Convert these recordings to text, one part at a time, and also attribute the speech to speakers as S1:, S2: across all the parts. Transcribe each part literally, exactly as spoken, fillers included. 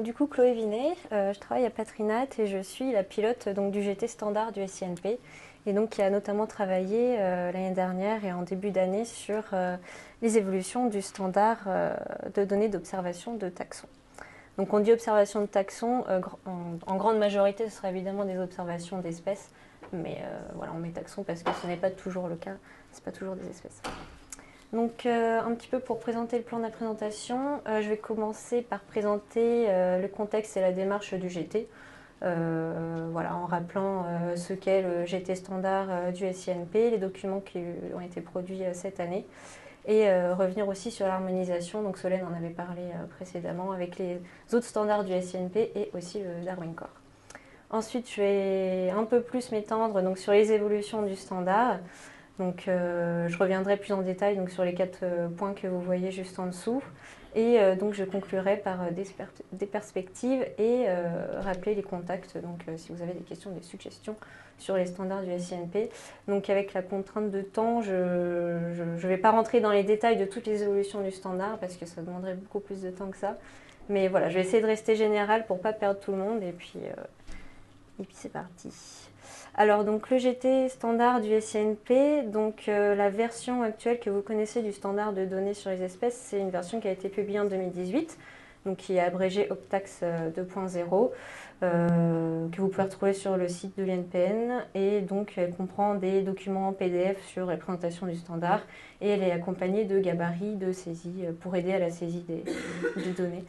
S1: du coup Chloé Vinet, euh, je travaille à Patrinat et je suis la pilote donc, du G T standard du S I N P et donc qui a notamment travaillé euh, l'année dernière et en début d'année sur euh, les évolutions du standard euh, de données d'observation de taxons. Donc on dit observation de taxons, euh, en, en grande majorité ce sera évidemment des observations d'espèces, mais euh, voilà on met taxons parce que ce n'est pas toujours le cas, c'est pas toujours des espèces. Donc euh, un petit peu pour présenter le plan de la présentation, euh, je vais commencer par présenter euh, le contexte et la démarche du G T, euh, voilà, en rappelant euh, ce qu'est le G T standard euh, du S I N P, les documents qui ont été produits euh, cette année, et euh, revenir aussi sur l'harmonisation, donc Solène en avait parlé euh, précédemment, avec les autres standards du S I N P et aussi le Darwin Core. Ensuite, je vais un peu plus m'étendre donc, sur les évolutions du standard. Donc, euh, je reviendrai plus en détail donc, sur les quatre euh, points que vous voyez juste en dessous. Et euh, donc, je conclurai par euh, des, des perspectives et euh, rappeler les contacts. Donc, euh, si vous avez des questions, des suggestions sur les standards du S I N P. Donc, avec la contrainte de temps, je ne vais pas rentrer dans les détails de toutes les évolutions du standard parce que ça demanderait beaucoup plus de temps que ça. Mais voilà, je vais essayer de rester général pour ne pas perdre tout le monde. Et puis, euh, et puis c'est parti. Alors donc le G T standard du S I N P, donc euh, la version actuelle que vous connaissez du standard de données sur les espèces, c'est une version qui a été publiée en deux mille dix-huit, donc qui est abrégée Optax deux point zéro, euh, que vous pouvez retrouver sur le site de l'I N P N, et donc elle comprend des documents en P D F sur la présentation du standard, et elle est accompagnée de gabarits de saisie pour aider à la saisie des, des données.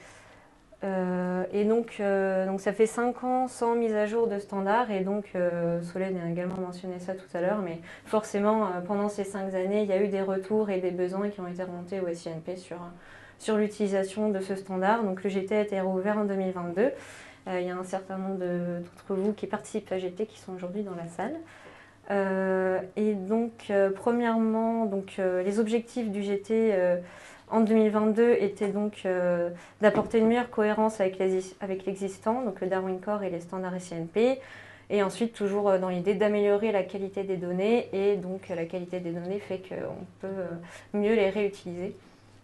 S1: Euh, et donc, euh, donc ça fait cinq ans sans mise à jour de standard et donc euh, Solène a également mentionné ça tout à l'heure, mais forcément euh, pendant ces cinq années il y a eu des retours et des besoins qui ont été remontés au S I N P sur, sur l'utilisation de ce standard. Donc le G T a été rouvert en deux mille vingt-deux, euh, il y a un certain nombre d'entre vous qui participent à G T qui sont aujourd'hui dans la salle. Euh, et donc euh, premièrement donc, euh, les objectifs du G T euh, en deux mille vingt-deux était donc euh, d'apporter une meilleure cohérence avec l'existant, donc le Darwin Core et les standards S I N P, et ensuite toujours euh, dans l'idée d'améliorer la qualité des données, et donc euh, la qualité des données fait qu'on peut euh, mieux les réutiliser.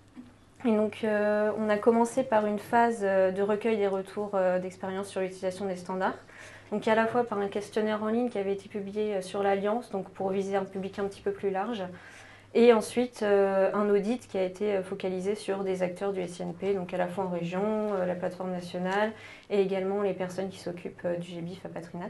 S1: Et donc euh, on a commencé par une phase euh, de recueil des retours euh, d'expérience sur l'utilisation des standards, donc à la fois par un questionnaire en ligne qui avait été publié sur l'Alliance, donc pour viser un public un petit peu plus large, et ensuite, euh, un audit qui a été focalisé sur des acteurs du S I N P, donc à la fois en région, euh, la plateforme nationale, et également les personnes qui s'occupent euh, du G B I F à Patrinat.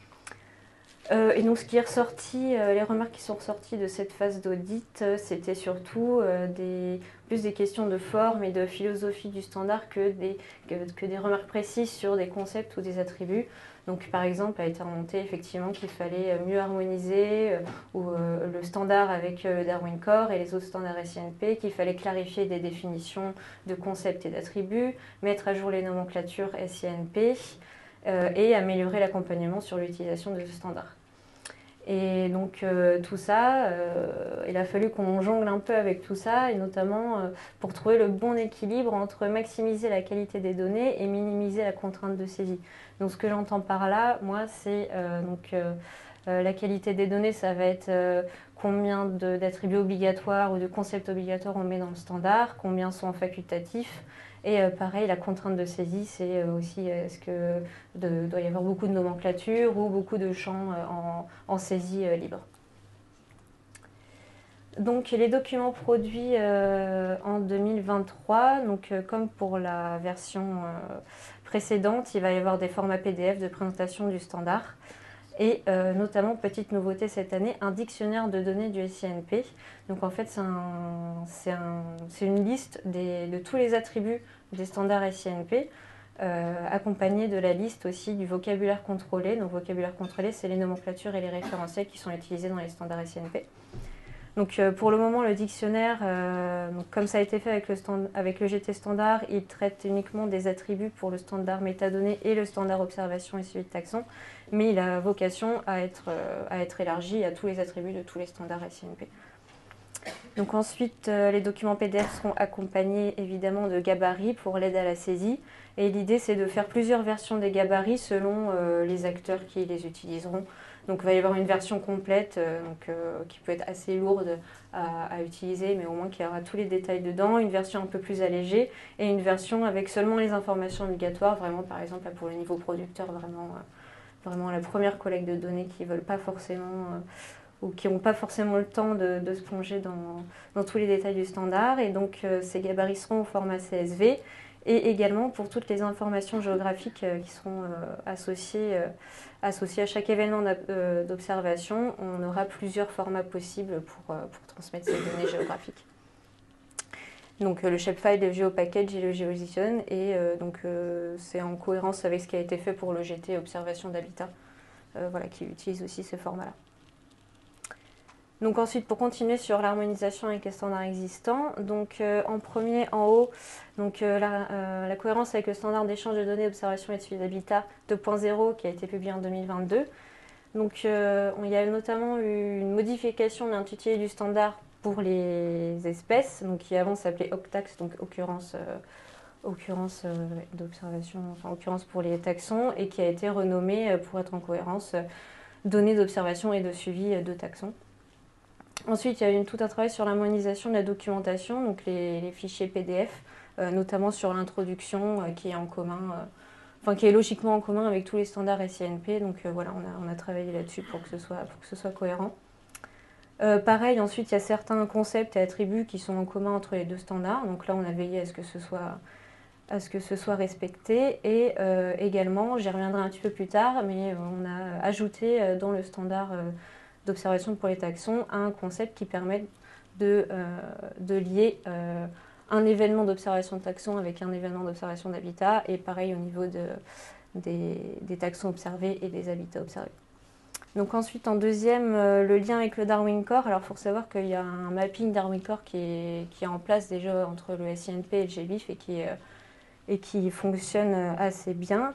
S1: Euh, et donc, ce qui est ressorti, euh, les remarques qui sont ressorties de cette phase d'audit, euh, c'était surtout euh, des, plus des questions de forme et de philosophie du standard que des, que, que des remarques précises sur des concepts ou des attributs. Donc, par exemple, a été remonté effectivement qu'il fallait mieux harmoniser euh, ou, euh, le standard avec euh, le Darwin Core et les autres standards S I N P, qu'il fallait clarifier des définitions de concepts et d'attributs, mettre à jour les nomenclatures S I N P euh, et améliorer l'accompagnement sur l'utilisation de ce standard. Et donc euh, tout ça, euh, il a fallu qu'on jongle un peu avec tout ça, et notamment euh, pour trouver le bon équilibre entre maximiser la qualité des données et minimiser la contrainte de saisie. Donc ce que j'entends par là, moi, c'est euh, donc euh, euh, la qualité des données, ça va être euh, combien d'attributs obligatoires ou de concepts obligatoires on met dans le standard, combien sont facultatifs. Et euh, pareil, la contrainte de saisie, c'est euh, aussi est-ce que de, doit y avoir beaucoup de nomenclature ou beaucoup de champs euh, en, en saisie euh, libre. Donc les documents produits euh, en deux mille vingt-trois, donc, euh, comme pour la version euh, précédente, il va y avoir des formats P D F de présentation du standard. Et euh, notamment, petite nouveauté cette année, un dictionnaire de données du S I N P. Donc en fait, c'est un, un, une liste des, de tous les attributs des standards S I N P, euh, accompagnée de la liste aussi du vocabulaire contrôlé. Donc vocabulaire contrôlé, c'est les nomenclatures et les référentiels qui sont utilisés dans les standards S I N P. Donc euh, pour le moment, le dictionnaire, euh, donc, comme ça a été fait avec le, stand, avec le G T standard, il traite uniquement des attributs pour le standard métadonnées et le standard observation et suivi de taxon, mais il a vocation à être, euh, à être élargi à tous les attributs de tous les standards S I N P. Donc ensuite, euh, les documents P D F seront accompagnés évidemment de gabarits pour l'aide à la saisie. Et l'idée, c'est de faire plusieurs versions des gabarits selon euh, les acteurs qui les utiliseront. Donc il va y avoir une version complète euh, donc, euh, qui peut être assez lourde à, à utiliser, mais au moins qu'il y aura tous les détails dedans, une version un peu plus allégée et une version avec seulement les informations obligatoires, vraiment par exemple là, pour le niveau producteur, vraiment, euh, vraiment la première collecte de données qui ne veulent pas forcément... Euh, ou qui n'ont pas forcément le temps de, de se plonger dans, dans tous les détails du standard. Et donc, euh, ces gabarits seront au format C S V. Et également pour toutes les informations géographiques euh, qui seront euh, associées, euh, associées à chaque événement d'observation, on aura plusieurs formats possibles pour, euh, pour transmettre ces données géographiques. Donc euh, le shapefile, le geopackage et le geoZone. Et euh, donc euh, c'est en cohérence avec ce qui a été fait pour le G T Observation d'Habitat, euh, voilà, qui utilise aussi ce format-là. Donc ensuite, pour continuer sur l'harmonisation avec les standards existants, donc euh, en premier, en haut, donc, euh, la, euh, la cohérence avec le standard d'échange de données, observation et de suivi d'habitat deux point zéro qui a été publié en deux mille vingt-deux. Donc euh, il y a notamment eu une modification de l'intitulé du standard pour les espèces, donc qui avant s'appelait OCTAX, donc occurrence, euh, occurrence euh, d'observation, enfin occurrence pour les taxons, et qui a été renommé pour être en cohérence euh, données d'observation et de suivi de taxons. Ensuite, il y a eu tout un travail sur l'harmonisation de la documentation, donc les, les fichiers P D F, euh, notamment sur l'introduction euh, qui est en commun, euh, enfin qui est logiquement en commun avec tous les standards S I N P. Donc euh, voilà, on a, on a travaillé là-dessus pour que ce soit, pour que ce soit cohérent. Euh, pareil, ensuite, il y a certains concepts et attributs qui sont en commun entre les deux standards. Donc là, on a veillé à ce que ce soit, à ce que ce soit respecté. Et euh, également, j'y reviendrai un petit peu plus tard, mais on a ajouté dans le standard euh, d'observation pour les taxons à un concept qui permet de, euh, de lier euh, un événement d'observation de taxons avec un événement d'observation d'habitat, et pareil au niveau de, des, des taxons observés et des habitats observés. Donc ensuite, en deuxième, euh, le lien avec le Darwin Core. Alors il faut savoir qu'il y a un mapping Darwin Core qui est, qui est en place déjà entre le S I N P et le G B I F et qui, euh, et qui fonctionne assez bien.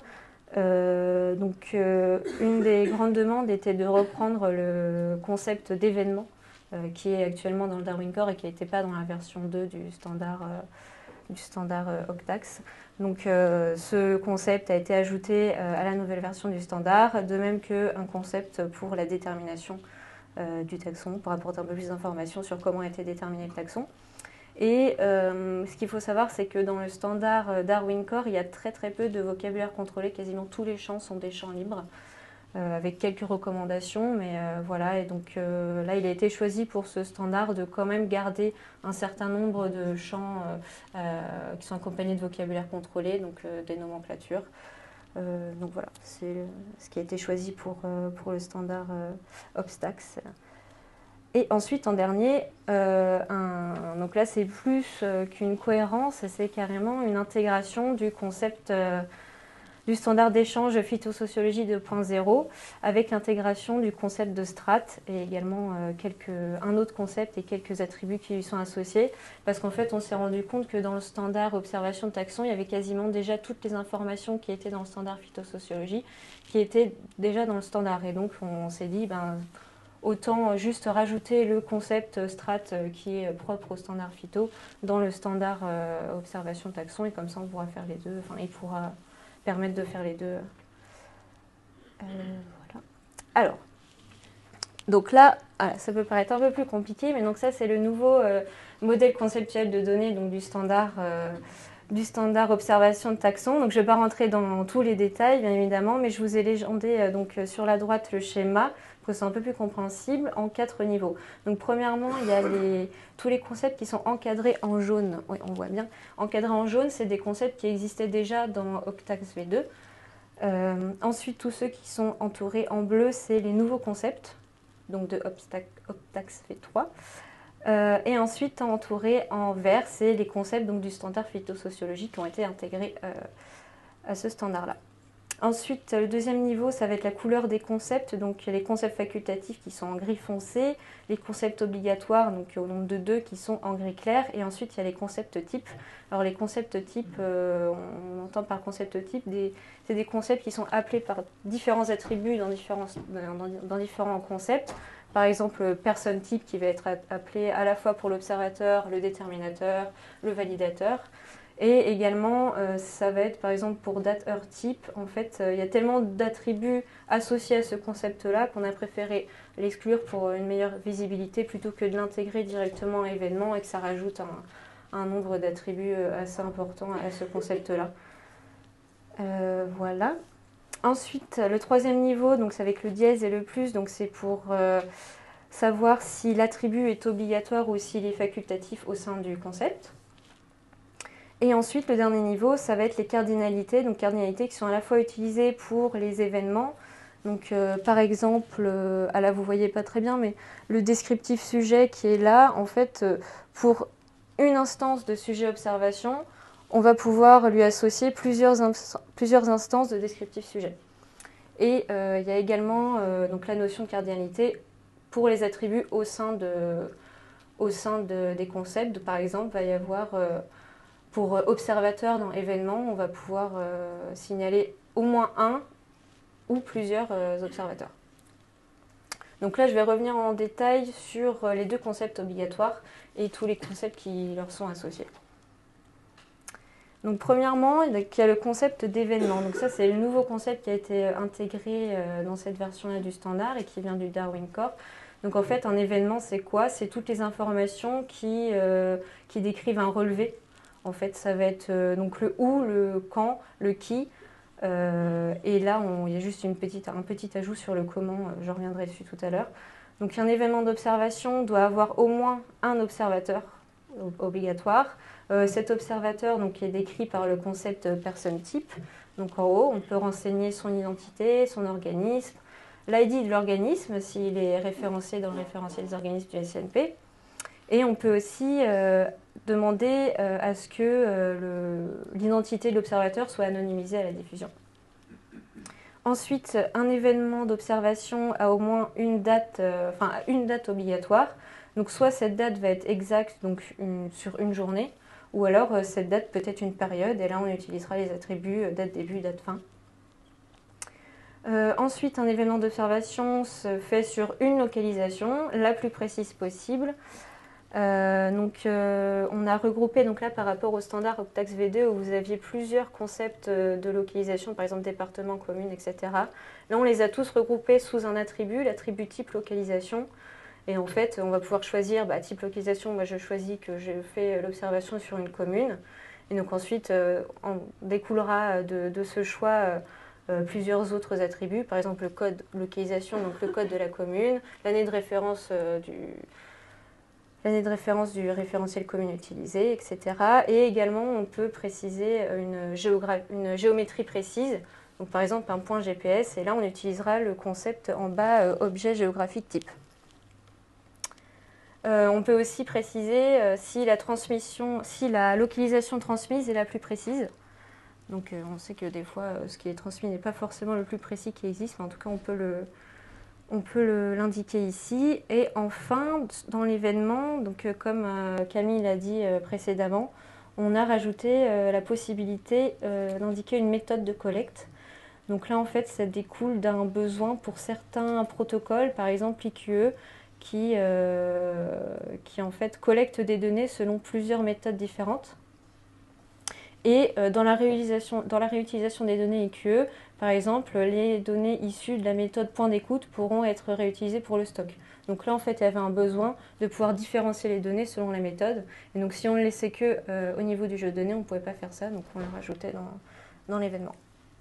S1: Euh, donc, euh, une des grandes demandes était de reprendre le concept d'événement euh, qui est actuellement dans le Darwin Core et qui n'était pas dans la version deux du standard, euh, du standard euh, OCTAX. Donc, euh, ce concept a été ajouté euh, à la nouvelle version du standard, de même qu'un concept pour la détermination euh, du taxon, pour apporter un peu plus d'informations sur comment a été déterminé le taxon. Et euh, ce qu'il faut savoir, c'est que dans le standard Darwin Core, il y a très très peu de vocabulaire contrôlé. Quasiment tous les champs sont des champs libres, euh, avec quelques recommandations. Mais euh, voilà, et donc euh, là, il a été choisi pour ce standard de quand même garder un certain nombre de champs euh, euh, qui sont accompagnés de vocabulaire contrôlé, donc euh, des nomenclatures. Euh, donc voilà, c'est ce qui a été choisi pour, euh, pour le standard euh, OBSTAX. Et ensuite, en dernier, euh, un, donc là, c'est plus euh, qu'une cohérence, c'est carrément une intégration du concept euh, du standard d'échange phytosociologie deux point zéro avec l'intégration du concept de strat et également euh, quelques, un autre concept et quelques attributs qui lui sont associés. Parce qu'en fait, on s'est rendu compte que dans le standard observation de taxon, il y avait quasiment déjà toutes les informations qui étaient dans le standard phytosociologie qui étaient déjà dans le standard. Et donc, on s'est dit... ben, autant juste rajouter le concept strat qui est propre au standard phyto dans le standard euh, observation taxon, et comme ça on pourra faire les deux, enfin il pourra permettre de faire les deux. Euh, voilà. Alors, donc là, voilà, ça peut paraître un peu plus compliqué, mais donc ça c'est le nouveau euh, modèle conceptuel de données donc du standard euh, du standard observation de taxon. Donc je ne vais pas rentrer dans tous les détails bien évidemment, mais je vous ai légendé euh, donc sur la droite le schéma pour que c'est un peu plus compréhensible en quatre niveaux. Donc premièrement, il y a les, tous les concepts qui sont encadrés en jaune. Oui, on voit bien. Encadrés en jaune, c'est des concepts qui existaient déjà dans OCTAX V deux. Euh, ensuite, tous ceux qui sont entourés en bleu, c'est les nouveaux concepts, donc de OCTAX V trois. Euh, et ensuite, entouré en vert, c'est les concepts donc, du standard phytosociologie qui ont été intégrés euh, à ce standard-là. Ensuite, le deuxième niveau, ça va être la couleur des concepts, donc les concepts facultatifs qui sont en gris foncé, les concepts obligatoires, donc au nombre de deux, qui sont en gris clair, et ensuite il y a les concepts types. Alors les concepts types, euh, on entend par concept type, c'est des concepts qui sont appelés par différents attributs dans différents, dans, dans différents concepts. Par exemple, personne type qui va être appelé à la fois pour l'observateur, le déterminateur, le validateur. Et également, euh, ça va être par exemple pour date, heure, type. En fait, euh, il y a tellement d'attributs associés à ce concept-là qu'on a préféré l'exclure pour une meilleure visibilité plutôt que de l'intégrer directement à événement et que ça rajoute un, un nombre d'attributs assez important à ce concept-là. Euh, voilà. Ensuite, le troisième niveau, donc c'est avec le dièse et le plus, donc c'est pour euh, savoir si l'attribut est obligatoire ou s'il est facultatif au sein du concept. Et ensuite, le dernier niveau, ça va être les cardinalités, donc cardinalités qui sont à la fois utilisées pour les événements. Donc, euh, par exemple, euh, ah là vous voyez pas très bien, mais le descriptif sujet qui est là, en fait, euh, pour une instance de sujet observation, on va pouvoir lui associer plusieurs, ins plusieurs instances de descriptif sujet. Et euh, il y a également euh, donc la notion de cardinalité pour les attributs au sein, de, au sein de, des concepts. Par exemple, il va y avoir... Euh, Pour observateur dans événement, on va pouvoir euh, signaler au moins un ou plusieurs euh, observateurs. Donc là, je vais revenir en détail sur les deux concepts obligatoires et tous les concepts qui leur sont associés. Donc premièrement, il y a le concept d'événement. Donc ça, c'est le nouveau concept qui a été intégré euh, dans cette version-là du standard et qui vient du Darwin Core. Donc en fait, un événement, c'est quoi? C'est toutes les informations qui, euh, qui décrivent un relevé. En fait, ça va être euh, donc le où, le quand, le qui. Euh, et là, on, il y a juste une petite, un petit ajout sur le comment, euh, je reviendrai dessus tout à l'heure. Donc un événement d'observation doit avoir au moins un observateur obligatoire. Euh, cet observateur donc, est décrit par le concept personne type. Donc en haut, on peut renseigner son identité, son organisme, l'I D de l'organisme s'il est référencé dans le référentiel des organismes du S I N P. Et on peut aussi euh, demander euh, à ce que euh, l'identité de l'observateur soit anonymisée à la diffusion. Ensuite, un événement d'observation a au moins une date, euh, enfin, une date obligatoire. Donc soit cette date va être exacte donc une, sur une journée, ou alors euh, cette date peut être une période, et là on utilisera les attributs euh, date début, date fin. Euh, ensuite, un événement d'observation se fait sur une localisation, la plus précise possible. Euh, donc, euh, on a regroupé donc là par rapport au standard Octax V deux où vous aviez plusieurs concepts de localisation, par exemple département, commune, et cetera. Là, on les a tous regroupés sous un attribut, l'attribut type localisation. Et en fait, on va pouvoir choisir bah, type localisation. Moi, je choisis que je fais l'observation sur une commune. Et donc ensuite, euh, on découlera de, de ce choix euh, plusieurs autres attributs. Par exemple, le code localisation, donc le code de la commune, l'année de référence euh, du l'année de référence du référentiel commune utilisé, et cetera. Et également, on peut préciser une, une géométrie précise, donc par exemple un point G P S, et là on utilisera le concept en bas euh, objet géographique type. Euh, on peut aussi préciser euh, si la transmission, si la localisation transmise est la plus précise. Donc euh, on sait que des fois, euh, ce qui est transmis n'est pas forcément le plus précis qui existe, mais en tout cas on peut le On peut l'indiquer ici. Et enfin, dans l'événement, donc euh, comme euh, Camille l'a dit euh, précédemment, on a rajouté euh, la possibilité euh, d'indiquer une méthode de collecte. Donc là, en fait, ça découle d'un besoin pour certains protocoles, par exemple I Q E, qui, euh, qui en fait collecte des données selon plusieurs méthodes différentes. Et euh, dans, la réutilisation, dans la réutilisation des données I Q E, par exemple, les données issues de la méthode point d'écoute pourront être réutilisées pour le stock. Donc là, en fait, il y avait un besoin de pouvoir différencier les données selon la méthode. Et donc, si on ne laissait que euh, au niveau du jeu de données, on ne pouvait pas faire ça. Donc, on le rajoutait dans, dans l'événement.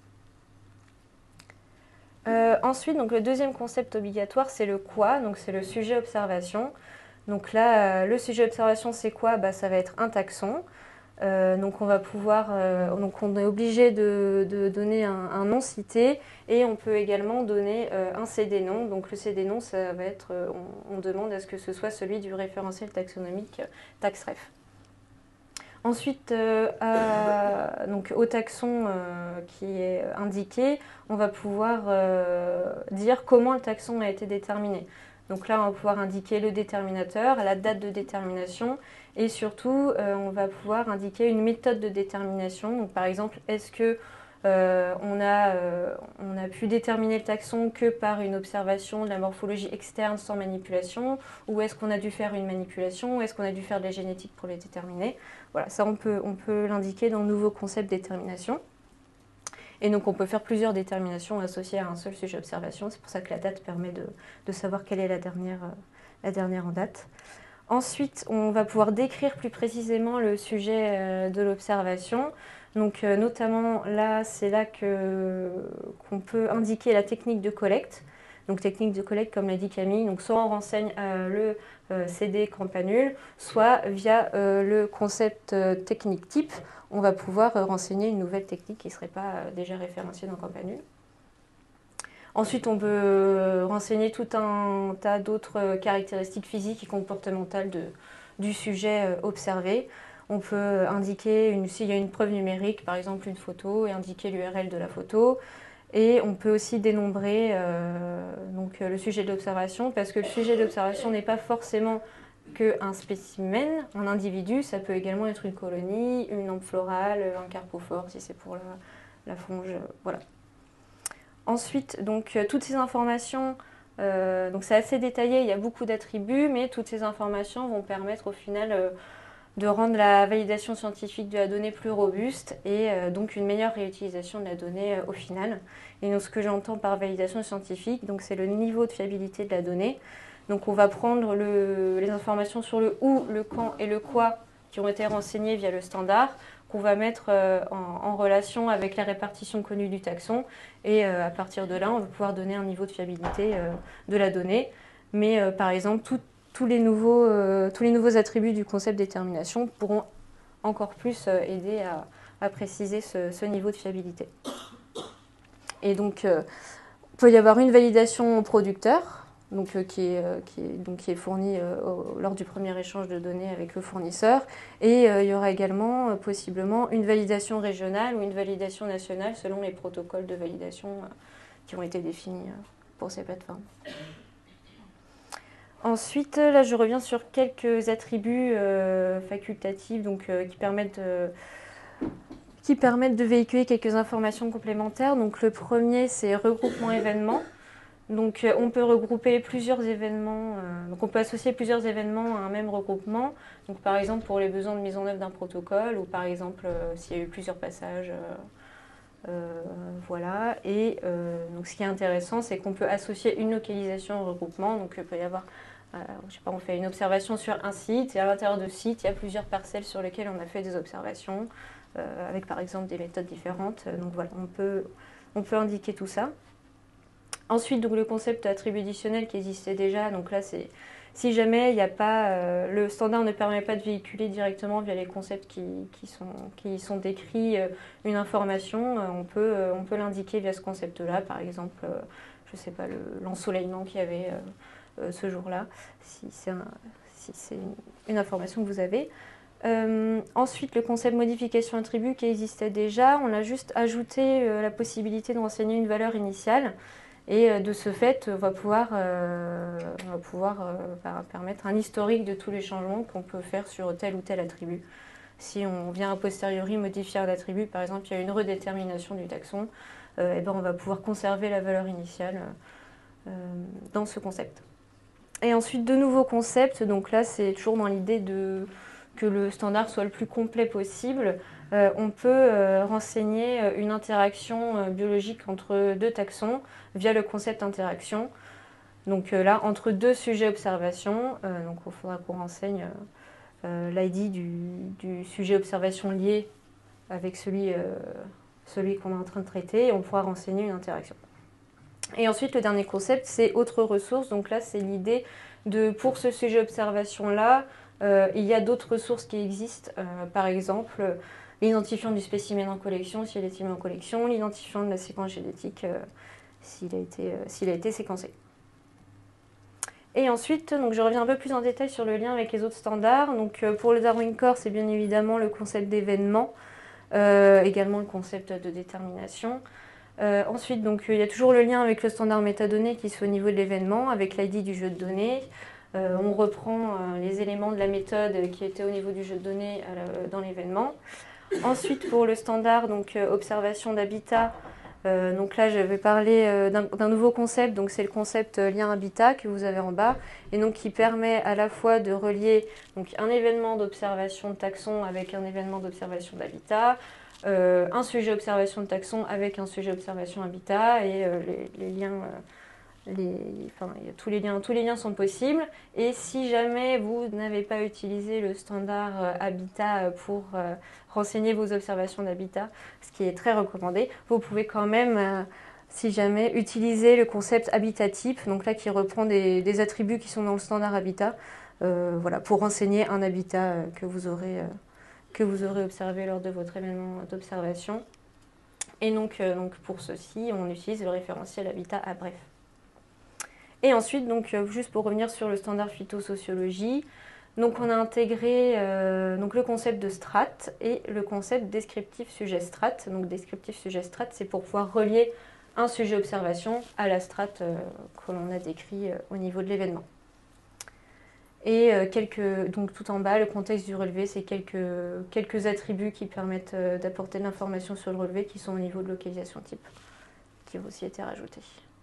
S1: Euh, ensuite, donc, le deuxième concept obligatoire, c'est le quoi. Donc, c'est le sujet observation. Donc là, euh, le sujet observation, c'est quoi? Bah, ça va être un taxon. Euh, donc on va pouvoir, euh, donc on est obligé de, de donner un, un nom cité et on peut également donner euh, un C D nom. Donc le C D nom, ça va être, euh, on, on demande à ce que ce soit celui du référentiel taxonomique TaxRef. Ensuite, euh, à, donc, au taxon euh, qui est indiqué, on va pouvoir euh, dire comment le taxon a été déterminé. Donc là, on va pouvoir indiquer le déterminateur, la date de détermination et surtout, euh, on va pouvoir indiquer une méthode de détermination. Donc, par exemple, est-ce que Euh, on, a, euh, on a pu déterminer le taxon que par une observation de la morphologie externe sans manipulation, ou est-ce qu'on a dû faire une manipulation, ou est-ce qu'on a dû faire de la génétique pour les déterminer. Voilà, ça on peut, on peut l'indiquer dans le nouveau concept détermination. Et donc on peut faire plusieurs déterminations associées à un seul sujet observation. C'est pour ça que la date permet de, de savoir quelle est la dernière, euh, la dernière en date. Ensuite, on va pouvoir décrire plus précisément le sujet euh, de l'observation. Donc euh, notamment là, c'est là que, qu'on peut indiquer la technique de collecte. Donc technique de collecte, comme l'a dit Camille, donc soit on renseigne euh, le euh, C D campanule, soit via euh, le concept euh, technique type, on va pouvoir euh, renseigner une nouvelle technique qui ne serait pas euh, déjà référenciée dans campanule. Ensuite, on peut renseigner tout un tas d'autres caractéristiques physiques et comportementales de, du sujet observé. On peut indiquer, une, s'il y a une preuve numérique, par exemple une photo, et indiquer l'U R L de la photo. Et on peut aussi dénombrer euh, donc, le sujet de l'observation, parce que le sujet de l'observation n'est pas forcément qu'un spécimen, un individu. Ça peut également être une colonie, une lampe florale, un carpophore, si c'est pour la, la fonge, voilà. Ensuite, donc, euh, toutes ces informations, euh, donc c'est assez détaillé, il y a beaucoup d'attributs, mais toutes ces informations vont permettre au final euh, de rendre la validation scientifique de la donnée plus robuste et euh, donc une meilleure réutilisation de la donnée euh, au final. Et donc ce que j'entends par validation scientifique, donc c'est le niveau de fiabilité de la donnée. Donc on va prendre le, les informations sur le où, le quand et le quoi qui ont été renseignées via le standard, qu'on va mettre euh, en, en relation avec la répartition connue du taxon. Et euh, à partir de là, on va pouvoir donner un niveau de fiabilité euh, de la donnée. Mais euh, par exemple, tout, tous, les nouveaux, euh, tous les nouveaux attributs du concept détermination pourront encore plus euh, aider à, à préciser ce, ce niveau de fiabilité. Et donc, euh, il peut y avoir une validation au producteur, donc, euh, qui, est, euh, qui, est, donc, qui est fournie euh, au, lors du premier échange de données avec le fournisseur. Et euh, il y aura également euh, possiblement une validation régionale ou une validation nationale selon les protocoles de validation euh, qui ont été définis euh, pour ces plateformes. Ensuite, là, je reviens sur quelques attributs euh, facultatifs donc, euh, qui permettent de, qui permettent de véhiculer quelques informations complémentaires. Donc, le premier, c'est regroupement événement. Donc, euh, on peut regrouper plusieurs événements, euh, donc on peut associer plusieurs événements à un même regroupement. Donc, par exemple, pour les besoins de mise en œuvre d'un protocole, ou par exemple, euh, s'il y a eu plusieurs passages, euh, euh, voilà. Et euh, donc, ce qui est intéressant, c'est qu'on peut associer une localisation au regroupement. Donc, il peut y avoir, euh, je sais pas, on fait une observation sur un site, et à l'intérieur de ce site, il y a plusieurs parcelles sur lesquelles on a fait des observations, euh, avec par exemple des méthodes différentes. Donc, voilà, on peut, on peut indiquer tout ça. Ensuite, donc, le concept attribut additionnel qui existait déjà, donc là, c'est si jamais il n'y a pas, euh, le standard ne permet pas de véhiculer directement via les concepts qui, qui, sont, qui sont décrits euh, une information, euh, on peut, euh, on peut l'indiquer via ce concept-là, par exemple, euh, je ne sais pas, l'ensoleillement qu'il y avait euh, euh, ce jour-là, si c'est un, si c'est une, une information que vous avez. Euh, ensuite, le concept modification attribut qui existait déjà, on a juste ajouté euh, la possibilité de renseigner une valeur initiale. Et de ce fait, on va pouvoir, euh, on va pouvoir euh, bah, permettre un historique de tous les changements qu'on peut faire sur tel ou tel attribut. Si on vient a posteriori modifier un attribut, par exemple, il y a une redétermination du taxon, euh, et ben on va pouvoir conserver la valeur initiale euh, dans ce concept. Et ensuite, de nouveaux concepts. Donc là, c'est toujours dans l'idée de que le standard soit le plus complet possible. Euh, on peut euh, renseigner une interaction euh, biologique entre deux taxons via le concept interaction. Donc euh, là, entre deux sujets observation, euh, donc il faudra qu'on renseigne euh, l'I D du, du sujet observation lié avec celui, euh, celui qu'on est en train de traiter, et on pourra renseigner une interaction. Et ensuite, le dernier concept, c'est autres ressources. Donc là, c'est l'idée de, pour ce sujet observation-là, euh, il y a d'autres ressources qui existent. Euh, par exemple, l'identifiant du spécimen en collection, s'il est en collection, l'identifiant de la séquence génétique, euh, s'il a été, euh, s'il a été séquencé. Et ensuite, donc, je reviens un peu plus en détail sur le lien avec les autres standards. Donc, euh, pour le Darwin Core, c'est bien évidemment le concept d'événement, euh, également le concept de détermination. Euh, ensuite, donc, il y a toujours le lien avec le standard métadonnées qui se fait au niveau de l'événement, avec l'I D du jeu de données. Euh, on reprend euh, les éléments de la méthode qui étaient au niveau du jeu de données à la, dans l'événement. Ensuite, pour le standard, donc euh, observation d'habitat, euh, donc là, je vais parler euh, d'un nouveau concept, donc c'est le concept euh, lien habitat que vous avez en bas, et donc qui permet à la fois de relier donc, un événement d'observation de taxon avec un événement d'observation d'habitat, euh, un sujet observation de taxon avec un sujet observation habitat, et euh, les, les liens... Euh, Les, enfin, tous, les liens, tous les liens sont possibles. Et si jamais vous n'avez pas utilisé le standard euh, habitat pour euh, renseigner vos observations d'habitat, ce qui est très recommandé, vous pouvez quand même, euh, si jamais, utiliser le concept habitat type, donc là qui reprend des, des attributs qui sont dans le standard habitat, euh, voilà, pour renseigner un habitat euh, que, vous aurez, euh, que vous aurez observé lors de votre événement d'observation. Et donc, euh, donc pour ceci, on utilise le référentiel habitat à bref. Et ensuite, donc, euh, juste pour revenir sur le standard phytosociologie, donc on a intégré euh, donc le concept de strat et le concept descriptif sujet strat. Donc descriptif sujet strat, c'est pour pouvoir relier un sujet observation à la strat euh, que l'on a décrit euh, au niveau de l'événement. Et euh, quelques, donc tout en bas, le contexte du relevé, c'est quelques, quelques attributs qui permettent euh, d'apporter de l'information sur le relevé qui sont au niveau de localisation type, qui ont aussi été rajoutés.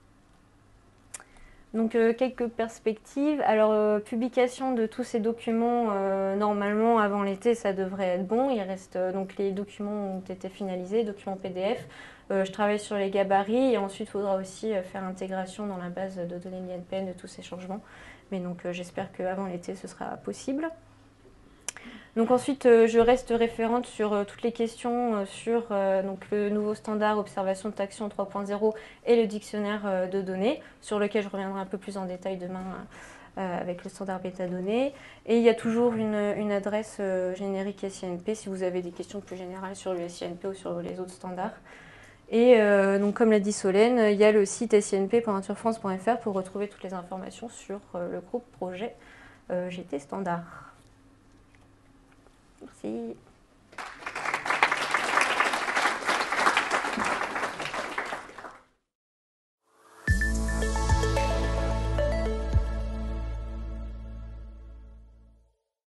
S1: Donc euh, quelques perspectives. Alors euh, publication de tous ces documents, euh, normalement avant l'été ça devrait être bon. Il reste euh, donc les documents ont été finalisés, documents P D F. Euh, je travaille sur les gabarits et ensuite il faudra aussi euh, faire l'intégration dans la base de données de l'I N P N de tous ces changements. Mais donc euh, j'espère qu'avant l'été ce sera possible. Donc ensuite, euh, je reste référente sur euh, toutes les questions euh, sur euh, donc, le nouveau standard observation de taxon trois point zéro et le dictionnaire euh, de données, sur lequel je reviendrai un peu plus en détail demain euh, avec le standard métadonnées. Et il y a toujours une, une adresse euh, générique S I N P si vous avez des questions plus générales sur le S I N P ou sur les autres standards. Et euh, donc, comme l'a dit Solène, il y a le site S I N P point naturefrance point F R pour retrouver toutes les informations sur euh, le groupe projet euh, G T Standard. Merci.